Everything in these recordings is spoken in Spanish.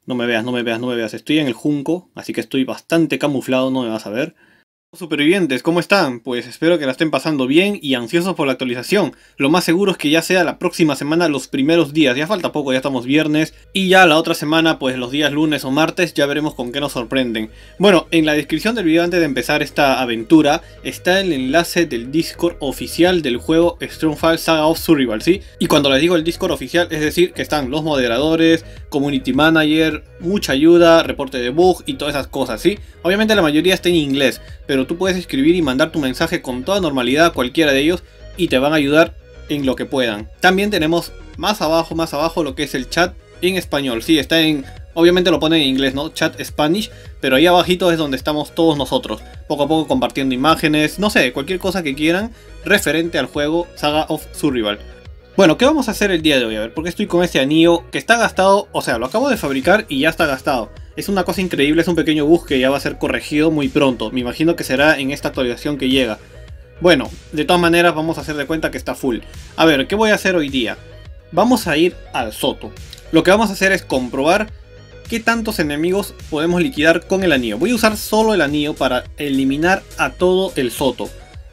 No me veas, no me veas, no me veas. Estoy en el junco, así que estoy bastante camuflado, no me vas a ver. Supervivientes, ¿cómo están? Pues espero que la estén pasando bien y ansiosos por la actualización. Lo más seguro es que ya sea la próxima semana, los primeros días. Ya falta poco, ya estamos viernes. Y ya la otra semana, pues los días lunes o martes, ya veremos con qué nos sorprenden. Bueno, en la descripción del video antes de empezar esta aventura, está el enlace del Discord oficial del juego Stronghold Saga of Survival, ¿sí? Y cuando les digo el Discord oficial, es decir, que están los moderadores, Community Manager, mucha ayuda, reporte de bug y todas esas cosas, ¿sí? Obviamente la mayoría está en inglés, pero tú puedes escribir y mandar tu mensaje con toda normalidad a cualquiera de ellos y te van a ayudar en lo que puedan. También tenemos más abajo lo que es el chat en español. Sí, está en... obviamente lo ponen en inglés, ¿no? Chat Spanish, pero ahí abajito es donde estamos todos nosotros. Poco a poco compartiendo imágenes, no sé, cualquier cosa que quieran referente al juego Saga of Survival. Bueno, ¿qué vamos a hacer el día de hoy? A ver, porque estoy con este anillo que está gastado, o sea, lo acabo de fabricar y ya está gastado. Es una cosa increíble, es un pequeño bug que ya va a ser corregido muy pronto. Me imagino que será en esta actualización que llega. Bueno, de todas maneras vamos a hacer de cuenta que está full. A ver, ¿qué voy a hacer hoy día? Vamos a ir al Soto. Lo que vamos a hacer es comprobar qué tantos enemigos podemos liquidar con el anillo. Voy a usar solo el anillo para eliminar a todo el Soto.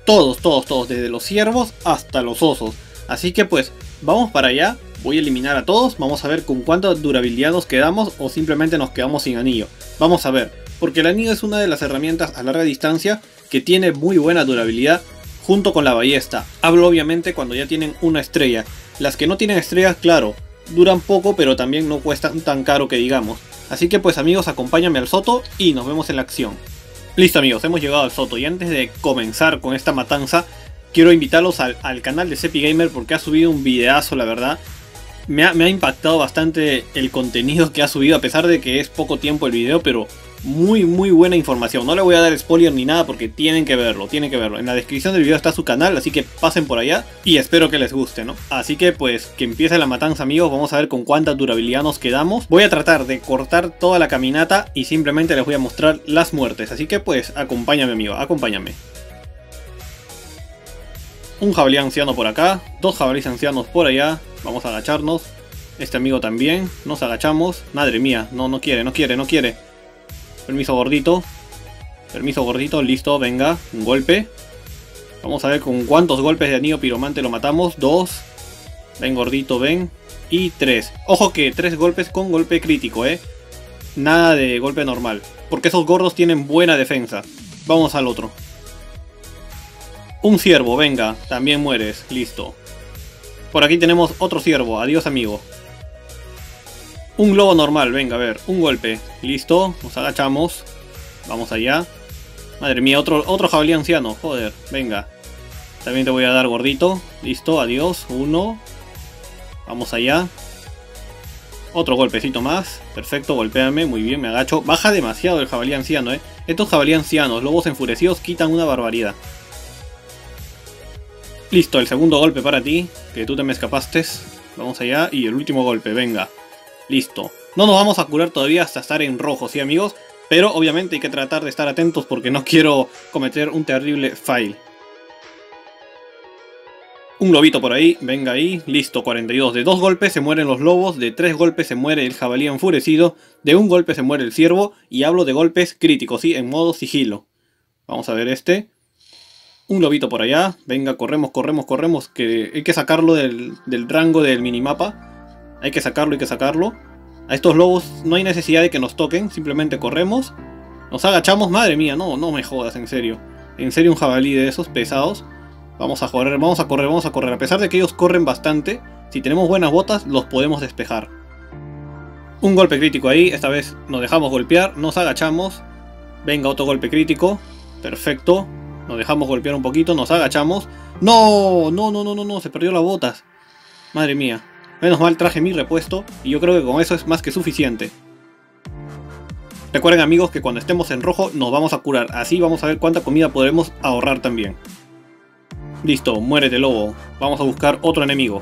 Todos, desde los ciervos hasta los osos. Así que pues, vamos para allá. Voy a eliminar a todos, vamos a ver con cuánta durabilidad nos quedamos o simplemente nos quedamos sin anillo. Vamos a ver, porque el anillo es una de las herramientas a larga distancia que tiene muy buena durabilidad junto con la ballesta. Hablo obviamente cuando ya tienen una estrella. Las que no tienen estrellas, claro, duran poco pero también no cuestan tan caro que digamos. Así que pues amigos, acompáñame al Soto y nos vemos en la acción. Listo amigos, hemos llegado al Soto y antes de comenzar con esta matanza, quiero invitarlos al canal de Cepi Gamer porque ha subido un videazo, la verdad. Me ha impactado bastante el contenido que ha subido, a pesar de que es poco tiempo el video, pero muy buena información. No le voy a dar spoiler ni nada porque tienen que verlo, En la descripción del video está su canal, así que pasen por allá y espero que les guste, ¿no? Así que pues que empiece la matanza amigos, vamos a ver con cuánta durabilidad nos quedamos. Voy a tratar de cortar toda la caminata y simplemente les voy a mostrar las muertes, así que pues acompáñame amigo, acompáñame. Un jabalí anciano por acá, dos jabalíes ancianos por allá. Vamos a agacharnos. Este amigo también. Nos agachamos. Madre mía, no quiere. Permiso gordito. Listo, venga. Un golpe. Vamos a ver con cuántos golpes de anillo piromante lo matamos. 2. Ven gordito, ven. Y 3. Ojo que 3 golpes con golpe crítico, Nada de golpe normal. Porque esos gordos tienen buena defensa. Vamos al otro. Un ciervo, venga, también mueres, listo. Por aquí tenemos otro ciervo, adiós amigo. Un globo normal, venga, a ver, un golpe, listo, nos agachamos. Vamos allá. Madre mía, otro jabalí anciano, joder, venga. También te voy a dar gordito, listo, adiós, 1. Vamos allá. Otro golpecito más, perfecto, golpéame, muy bien, me agacho. Baja demasiado el jabalí anciano, Estos jabalí ancianos, lobos enfurecidos, quitan una barbaridad. Listo, el segundo golpe para ti, que tú te me escapaste. Vamos allá, y el último golpe, venga. Listo. No nos vamos a curar todavía hasta estar en rojo, ¿sí amigos? Pero obviamente hay que tratar de estar atentos porque no quiero cometer un terrible fail. Un lobito por ahí, venga ahí, listo, 42. De 2 golpes se mueren los lobos, de 3 golpes se muere el jabalí enfurecido, de 1 golpe se muere el ciervo, y hablo de golpes críticos, ¿sí? En modo sigilo. Vamos a ver este. Un lobito por allá, venga, corremos, que hay que sacarlo del rango del minimapa. Hay que sacarlo. A estos lobos no hay necesidad de que nos toquen, simplemente corremos. Nos agachamos, madre mía, no me jodas, en serio. En serio un jabalí de esos pesados. Vamos a correr. A pesar de que ellos corren bastante, si tenemos buenas botas, los podemos despejar. Un golpe crítico ahí, esta vez nos dejamos golpear, nos agachamos. Venga, otro golpe crítico, perfecto. Nos dejamos golpear un poquito, nos agachamos. ¡No! Se perdió las botas. Madre mía. Menos mal traje mi repuesto y yo creo que con eso es más que suficiente. Recuerden amigos que cuando estemos en rojo nos vamos a curar. Así vamos a ver cuánta comida podremos ahorrar también. Listo, muérete lobo. Vamos a buscar otro enemigo.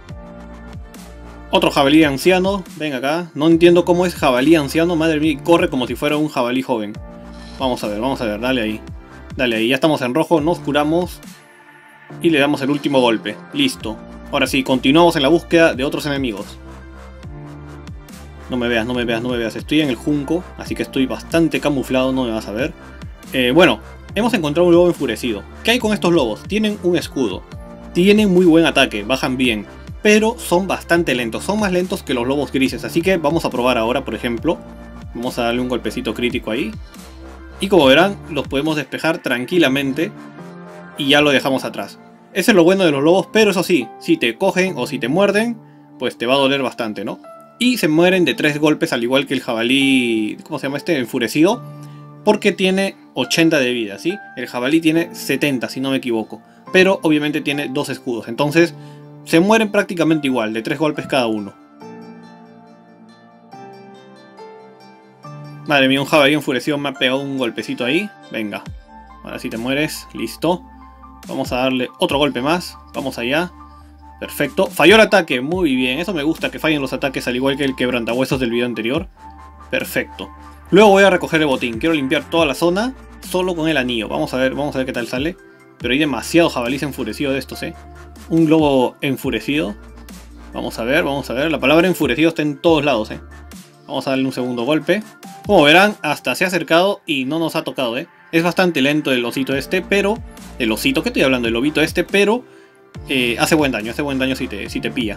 Otro jabalí anciano. Ven acá. No entiendo cómo es jabalí anciano. Madre mía, corre como si fuera un jabalí joven. Vamos a ver, dale ahí. Dale ahí, ya estamos en rojo, nos curamos y le damos el último golpe. Listo. Ahora sí, continuamos en la búsqueda de otros enemigos. No me veas, no me veas, no me veas. Estoy en el junco, así que estoy bastante camuflado, no me vas a ver. Bueno, hemos encontrado un lobo enfurecido. ¿Qué hay con estos lobos? Tienen un escudo. Tienen muy buen ataque, bajan bien. Pero son bastante lentos, son más lentos que los lobos grises. Así que vamos a probar ahora, por ejemplo. Vamos a darle un golpecito crítico ahí. Y como verán, los podemos despejar tranquilamente. Y ya lo dejamos atrás. Ese es lo bueno de los lobos, pero eso sí, si te cogen o si te muerden, pues te va a doler bastante, ¿no? Y se mueren de 3 golpes, al igual que el jabalí, ¿cómo se llama este? Enfurecido. Porque tiene 80 de vida, ¿sí? El jabalí tiene 70, si no me equivoco. Pero obviamente tiene 2 escudos, entonces se mueren prácticamente igual, de 3 golpes cada uno. Madre mía, un jabalí enfurecido me ha pegado un golpecito ahí. Venga, ahora sí te mueres, listo. Vamos a darle otro golpe más, vamos allá. Perfecto, falló el ataque, muy bien, eso me gusta, que fallen los ataques al igual que el quebrantahuesos del video anterior. Perfecto. Luego voy a recoger el botín, quiero limpiar toda la zona solo con el anillo. Vamos a ver qué tal sale. Pero hay demasiados jabalíes enfurecidos de estos, Un lobo enfurecido. Vamos a ver, la palabra enfurecido está en todos lados, Vamos a darle un segundo golpe. Como verán, hasta se ha acercado y no nos ha tocado, Es bastante lento el osito este, pero... El osito, ¿qué estoy hablando? El lobito este, pero... hace buen daño si te pilla.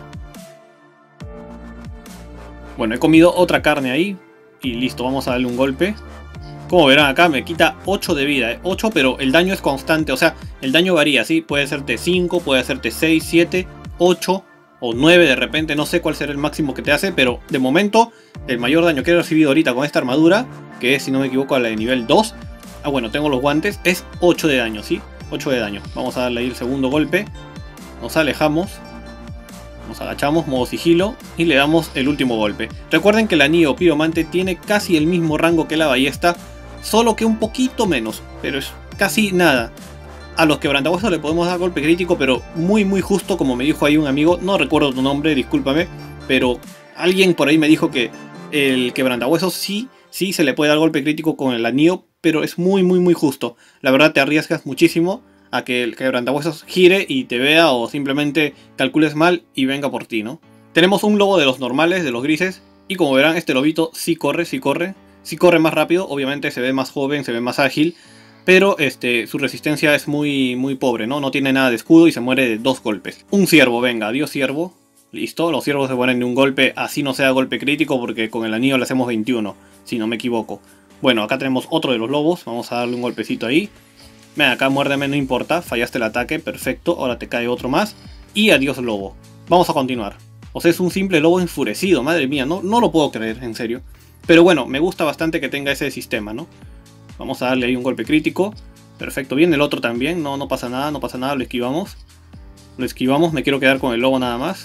Bueno, he comido otra carne ahí. Y listo, vamos a darle un golpe. Como verán acá, me quita 8 de vida. 8, pero el daño es constante. O sea, el daño varía, ¿sí? Puede hacerte 5, puede hacerte 6, 7, 8 o 9 de repente. No sé cuál será el máximo que te hace, pero de momento el mayor daño que he recibido ahorita con esta armadura, que es, si no me equivoco, a la de nivel 2. Ah, bueno, tengo los guantes. Es 8 de daño, ¿sí? 8 de daño. Vamos a darle ahí el segundo golpe. Nos alejamos. Nos agachamos, modo sigilo, y le damos el último golpe. Recuerden que el anillo piromante tiene casi el mismo rango que la ballesta, solo que un poquito menos, pero es casi nada. A los quebrantahuesos le podemos dar golpe crítico, pero muy justo, como me dijo ahí un amigo, no recuerdo tu nombre, discúlpame, pero alguien por ahí me dijo que el quebrantahuesos sí se le puede dar golpe crítico con el anillo, pero es muy justo. La verdad te arriesgas muchísimo a que el quebrantahuesos gire y te vea, o simplemente calcules mal y venga por ti, ¿no? Tenemos un lobo de los normales, de los grises, y como verán, este lobito sí corre más rápido, obviamente se ve más joven, se ve más ágil, pero su resistencia es muy pobre, ¿no? No tiene nada de escudo y se muere de 2 golpes. Un ciervo, venga, adiós ciervo. Listo, los ciervos se mueren de un golpe, así no sea golpe crítico, porque con el anillo le hacemos 21, si no me equivoco. Bueno, acá tenemos otro de los lobos, vamos a darle un golpecito ahí. Ven acá, muérdeme, no importa, fallaste el ataque, perfecto, ahora te cae otro más. Y adiós lobo. Vamos a continuar. O sea, es un simple lobo enfurecido, madre mía, no lo puedo creer, en serio. Pero bueno, me gusta bastante que tenga ese sistema, ¿no? Vamos a darle ahí un golpe crítico. Perfecto, viene el otro también, no pasa nada, lo esquivamos. Lo esquivamos, me quiero quedar con el lobo nada más.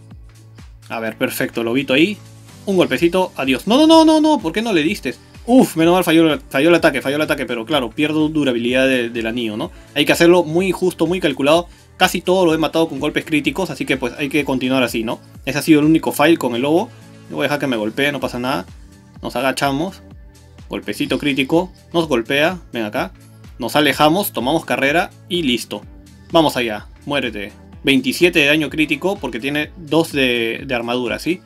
A ver, perfecto, lobito ahí. Un golpecito, adiós. No, ¿por qué no le diste? Uf, menos mal falló el ataque, pero claro, pierdo durabilidad del anillo, ¿no? Hay que hacerlo muy justo, muy calculado. Casi todo lo he matado con golpes críticos, así que pues hay que continuar así, ¿no? Ese ha sido el único fail con el lobo. Voy a dejar que me golpee, no pasa nada. Nos agachamos. Golpecito crítico. Nos golpea, ven acá. Nos alejamos, tomamos carrera y listo. Vamos allá, muérete. 27 de daño crítico porque tiene 2 de armadura, ¿sí?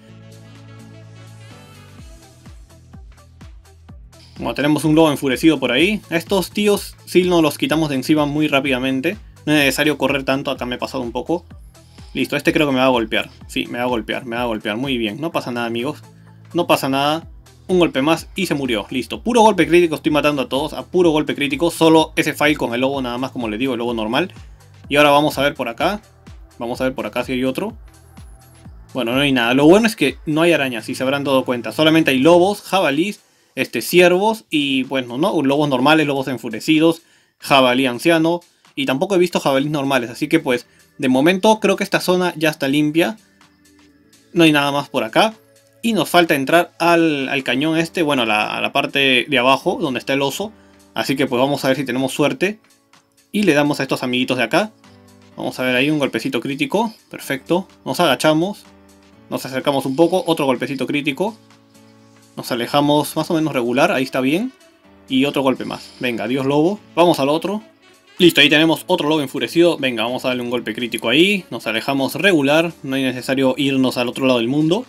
Bueno, tenemos un lobo enfurecido por ahí. A estos tíos sí nos los quitamos de encima muy rápidamente. No es necesario correr tanto, acá me he pasado un poco. Listo, este creo que me va a golpear. Sí, me va a golpear, muy bien. No pasa nada, amigos. No pasa nada. Un golpe más y se murió. Listo, puro golpe crítico, estoy matando a todos. A puro golpe crítico, solo ese fail con el lobo nada más, como les digo, el lobo normal. Y ahora vamos a ver por acá. Vamos a ver por acá si hay otro. Bueno, no hay nada. Lo bueno es que no hay arañas, si se habrán dado cuenta. Solamente hay lobos, jabalís, ciervos y bueno, ¿no? Lobos normales, lobos enfurecidos, jabalí anciano. Y tampoco he visto jabalíes normales, así que pues de momento creo que esta zona ya está limpia. No hay nada más por acá. Y nos falta entrar al cañón bueno, a la parte de abajo donde está el oso. Así que pues vamos a ver si tenemos suerte. Y le damos a estos amiguitos de acá. Vamos a ver ahí un golpecito crítico. Perfecto. Nos agachamos. Nos acercamos un poco. Otro golpecito crítico. Nos alejamos más o menos regular. Ahí está bien. Y otro golpe más. Venga, adiós lobo. Vamos al otro. Listo, ahí tenemos otro lobo enfurecido. Venga, vamos a darle un golpe crítico ahí. Nos alejamos regular. No es necesario irnos al otro lado del mundo.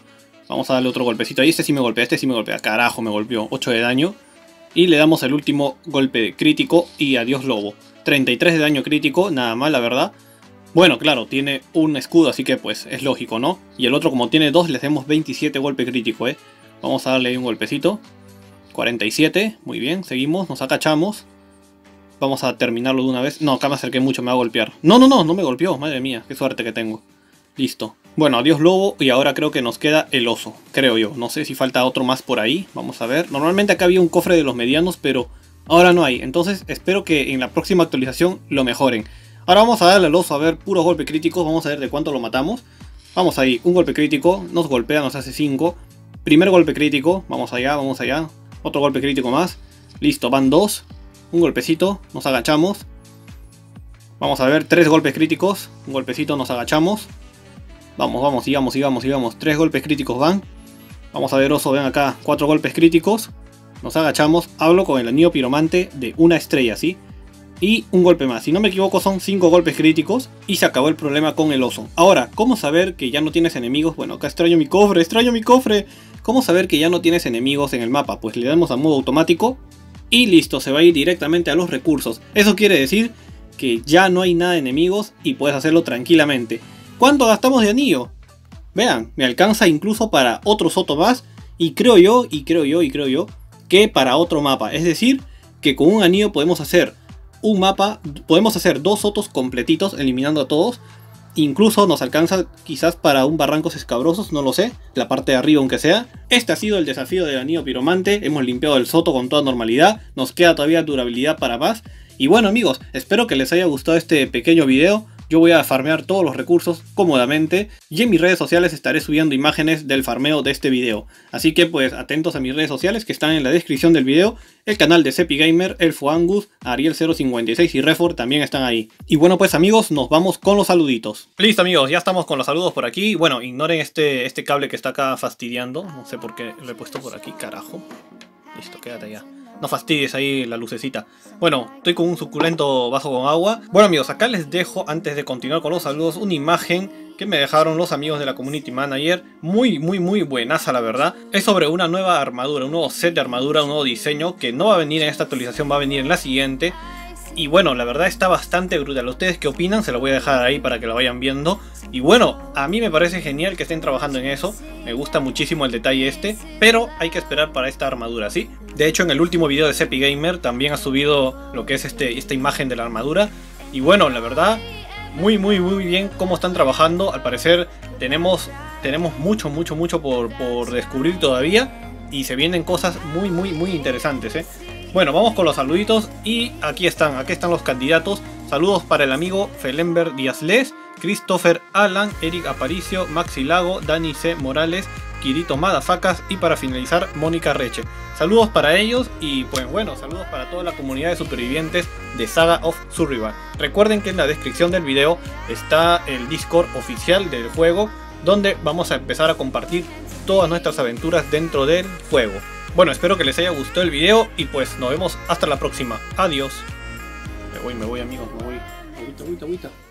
Vamos a darle otro golpecito ahí. Este sí me golpea, este sí me golpea. Carajo, me golpeó. 8 de daño. Y le damos el último golpe crítico y adiós lobo. 33 de daño crítico, nada mal la verdad. Bueno, claro, tiene un escudo, así que pues es lógico, ¿no? Y el otro como tiene 2, le hacemos 27 golpe crítico, ¿eh? Vamos a darle ahí un golpecito. 47, muy bien, seguimos, nos agachamos. Vamos a terminarlo de una vez. No, acá me acerqué mucho, me va a golpear. No me golpeó, madre mía, qué suerte que tengo. Listo. Bueno, adiós lobo y ahora creo que nos queda el oso, creo yo. No sé si falta otro más por ahí, vamos a ver. Normalmente acá había un cofre de los medianos, pero ahora no hay. Entonces espero que en la próxima actualización lo mejoren. Ahora vamos a darle al oso a ver puros golpes críticos, vamos a ver de cuánto lo matamos. Vamos ahí, un golpe crítico, nos golpea, nos hace 5. Primer golpe crítico, vamos allá, vamos allá. Otro golpe crítico más. Listo, van 2. Un golpecito, nos agachamos. Vamos a ver, 3 golpes críticos. Un golpecito, nos agachamos. Vamos, sigamos. 3 golpes críticos van. Vamos a ver oso, ven acá. 4 golpes críticos. Nos agachamos. Hablo con el anillo piromante de una estrella, ¿sí? Y un golpe más. Si no me equivoco son 5 golpes críticos. Y se acabó el problema con el oso. Ahora, ¿cómo saber que ya no tienes enemigos? Bueno, acá extraño mi cofre. ¿Cómo saber que ya no tienes enemigos en el mapa? Pues le damos a modo automático. Y listo, se va a ir directamente a los recursos. Eso quiere decir que ya no hay nada de enemigos y puedes hacerlo tranquilamente. ¿Cuánto gastamos de anillo? Vean, me alcanza incluso para otro soto más. Y creo yo que para otro mapa. Es decir, que con un anillo podemos hacer un mapa, podemos hacer 2 sotos completitos eliminando a todos. Incluso nos alcanza quizás para un barrancos escabrosos, no lo sé, la parte de arriba aunque sea. Este ha sido el desafío del anillo piromante, hemos limpiado el soto con toda normalidad, nos queda todavía durabilidad para más. Y bueno amigos, espero que les haya gustado este pequeño video. Yo voy a farmear todos los recursos cómodamente y en mis redes sociales estaré subiendo imágenes del farmeo de este video. Así que pues atentos a mis redes sociales que están en la descripción del video. El canal de Cepi Gamer, Elfo Angus, Ariel056 y Refor también están ahí. Y bueno pues amigos, nos vamos con los saluditos. Listo amigos, ya estamos con los saludos por aquí. Bueno, ignoren este cable que está acá fastidiando. No sé por qué lo he puesto por aquí, carajo. Listo, quédate allá. No fastidies ahí la lucecita. Bueno, estoy con un suculento vaso con agua. Bueno amigos, acá les dejo, antes de continuar con los saludos, una imagen que me dejaron los amigos de la Community Manager. Muy buenaza la verdad. Es sobre una nueva armadura, un nuevo set de armadura, un nuevo diseño que no va a venir en esta actualización, va a venir en la siguiente. Y bueno, la verdad está bastante brutal. ¿Ustedes qué opinan? Se lo voy a dejar ahí para que lo vayan viendo. Y bueno, a mí me parece genial que estén trabajando en eso. Me gusta muchísimo el detalle este. Pero hay que esperar para esta armadura, ¿sí? De hecho, en el último video de Cepi Gamer también ha subido lo que es esta imagen de la armadura. Y bueno, la verdad, muy bien cómo están trabajando. Al parecer tenemos mucho por descubrir todavía. Y se vienen cosas muy interesantes, ¿eh? Bueno, vamos con los saluditos y aquí están los candidatos. Saludos para el amigo Felember Díaz-Les, Christopher Alan, Eric Aparicio, Maxi Lago, Dani C. Morales, Kirito Madafacas y para finalizar Mónica Reche. Saludos para ellos y pues bueno, saludos para toda la comunidad de supervivientes de Saga of Survival. Recuerden que en la descripción del video está el Discord oficial del juego, donde vamos a empezar a compartir todas nuestras aventuras dentro del juego. Bueno, espero que les haya gustado el video y pues nos vemos hasta la próxima. Adiós. Me voy amigos, me voy. Agüita.